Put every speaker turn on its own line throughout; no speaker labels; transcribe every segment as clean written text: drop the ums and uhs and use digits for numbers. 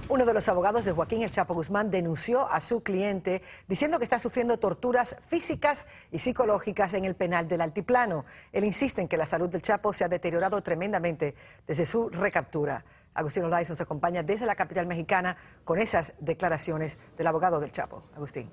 Uno de los abogados de Joaquín El Chapo Guzmán denunció a su cliente diciendo que está sufriendo torturas físicas y psicológicas en el penal del Altiplano. Él insiste en que la salud del Chapo se ha deteriorado tremendamente desde su recaptura. Agustín Olaiz nos acompaña desde la capital mexicana con esas declaraciones del abogado del Chapo. Agustín.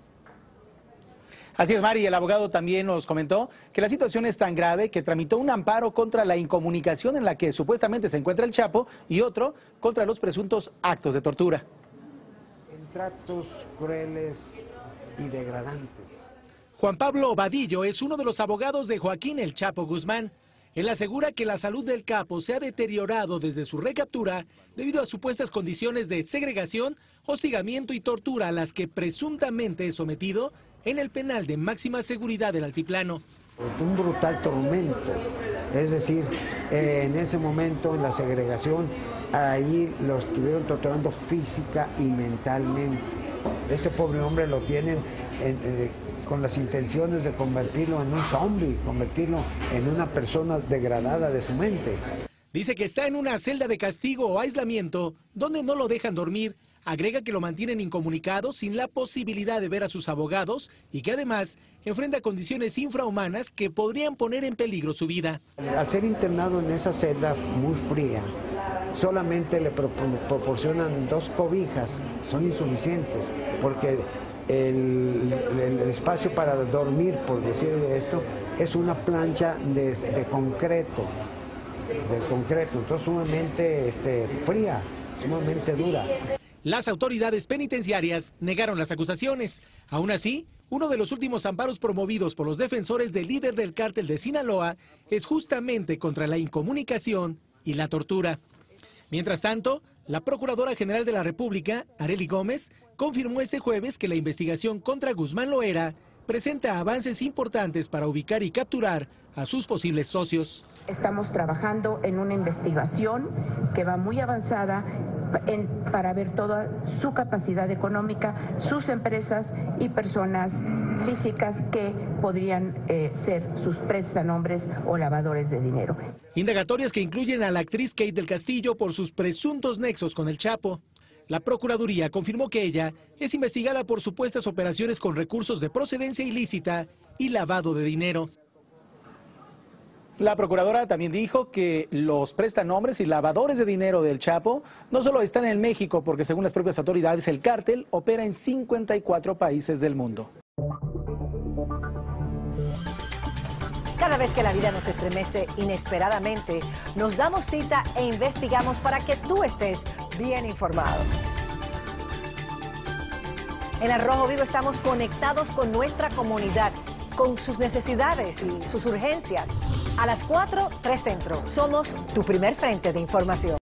Así es, Mari. El abogado también nos comentó que la situación es tan grave que tramitó un amparo contra la incomunicación en la que supuestamente se encuentra el Chapo y otro contra los presuntos actos de tortura.
En tratos crueles y degradantes.
Juan Pablo Vadillo es uno de los abogados de Joaquín El Chapo Guzmán. Él asegura que la salud del capo se ha deteriorado desde su recaptura debido a supuestas condiciones de segregación, hostigamiento y tortura a las que presuntamente es sometido en el penal de máxima seguridad del Altiplano.
Un brutal tormento, es decir, en ese momento en la segregación, ahí lo estuvieron torturando física y mentalmente. Este pobre hombre lo tienen con las intenciones de convertirlo en un zombie, convertirlo en una persona degradada de su mente.
Dice que está en una celda de castigo o aislamiento donde no lo dejan dormir. Agrega que lo mantienen incomunicado sin la posibilidad de ver a sus abogados y que además enfrenta condiciones infrahumanas que podrían poner en peligro su vida.
Al ser internado en esa celda muy fría, solamente le proporcionan 2 cobijas, son insuficientes, porque el espacio para dormir, por decir esto, es una plancha de concreto, entonces sumamente fría, sumamente dura.
Las autoridades penitenciarias negaron las acusaciones. Aún así, uno de los últimos amparos promovidos por los defensores del líder del cártel de Sinaloa es justamente contra la incomunicación y la tortura. Mientras tanto, la Procuradora General de la República, Arely Gómez, confirmó este jueves que la investigación contra Guzmán Loera presenta avances importantes para ubicar y capturar a sus posibles socios.
Estamos trabajando en una investigación que va muy avanzada para ver toda su capacidad económica, sus empresas y personas físicas que podrían ser sus prestanombres o lavadores de dinero.
Indagatorias que incluyen a la actriz Kate del Castillo por sus presuntos nexos con el Chapo. La Procuraduría confirmó que ella es investigada por supuestas operaciones con recursos de procedencia ilícita y lavado de dinero. La procuradora también dijo que los prestanombres y lavadores de dinero del Chapo no solo están en México, porque según las propias autoridades el cártel opera en 54 países del mundo.
Cada vez que la vida nos estremece inesperadamente, nos damos cita e investigamos para que tú estés bien informado. En Al Rojo Vivo estamos conectados con nuestra comunidad, con sus necesidades y sus urgencias. A las 4, 3 Centro. Somos tu primer frente de información.